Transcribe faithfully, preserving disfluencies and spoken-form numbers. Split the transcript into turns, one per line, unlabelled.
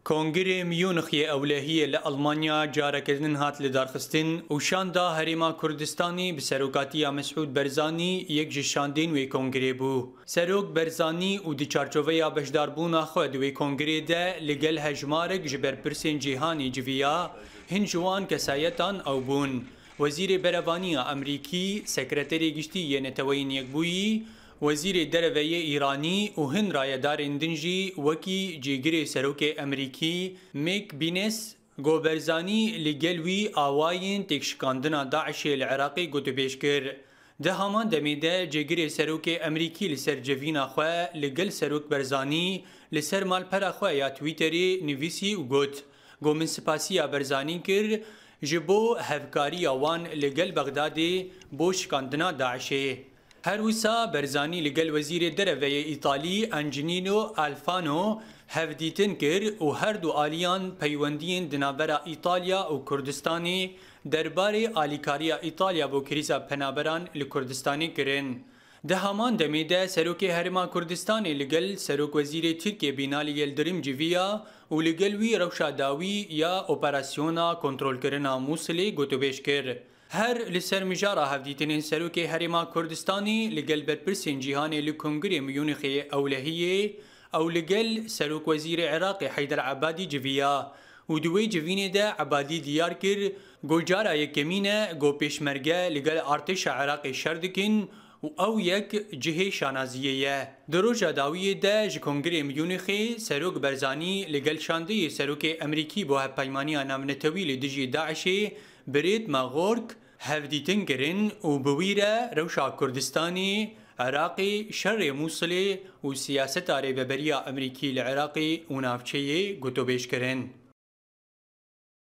کنگره میونخی اولهیه لألمانیا جارکردن هات لدارخستن و شاندا هریما کردستانی به سروکاتی مسعود برزانی یک جشاندین وی کنگره بو. سروک برزانی و دی چارچوه بشداربونا خود وی کنگره ده لگل هجمارک جبر پرسین جیهانی جویا هنجوان کسایتان او بون. وزیر بروانی امریکی سکرتری گشتی نتوین یک بویی وزیر درویه ایرانی و هن رایدارین دنجی وکی جیگر سروک امریکی میک بینس گوبرزانی لگلوی آواین تکشکاندنا داعش العراقی گوتو بیش کر. ده همان دمیده جیگر سروک امریکی لسر جوینا خواه لگل سروک برزانی لسر مال پر خواه یا تویتری نویسی و گوت. گو من سپاسی برزانی کر جبو هفکاری آوان لگل بغدادی بوشکاندنا داعشه. هر وسا برزانی لگل وزیر درویه ایتالی انجنینو الفانو هفدیتن کر و هر دو آلیان پیوندین دنابرا ایتالیا و کردستانی درباره آلیکاریا ایتالیا بو کریزا پنابران لکردستانی کرن. ده همان دمیده سروک هرما کردستانی لگل سروک وزیر ترکیه بینالی یلدرم جویا و لگل وی روشا داوی یا اپراسیونا کنترول کرنا موصلی گوتو بیش کر. هر لسر مجارا هفدیتنین سروک هرما کردستانی لگل برپرسین جیهانی لکنگری میونخی اولهیه او لگل سروک وزیر عراق حیدر عبادی جویا و دوی جوینه ده عبادی دیار کر گو جارا یکمینه گو پیشمرگه لگل ارتش عراق شردکن و او یک جهه شانازیه. دروجا داویه ده جکنگری میونخی سروک برزانی لگل شانده سروک امریکی با هپایمانی نامنتویل دجی داعشه برید مغورک هفدیتن کرن و بویره روشا کردستانی عراقی شر موصلی و سیاست عربی بریا امریکی لعراقی و نافچه گوتو بیش کرن.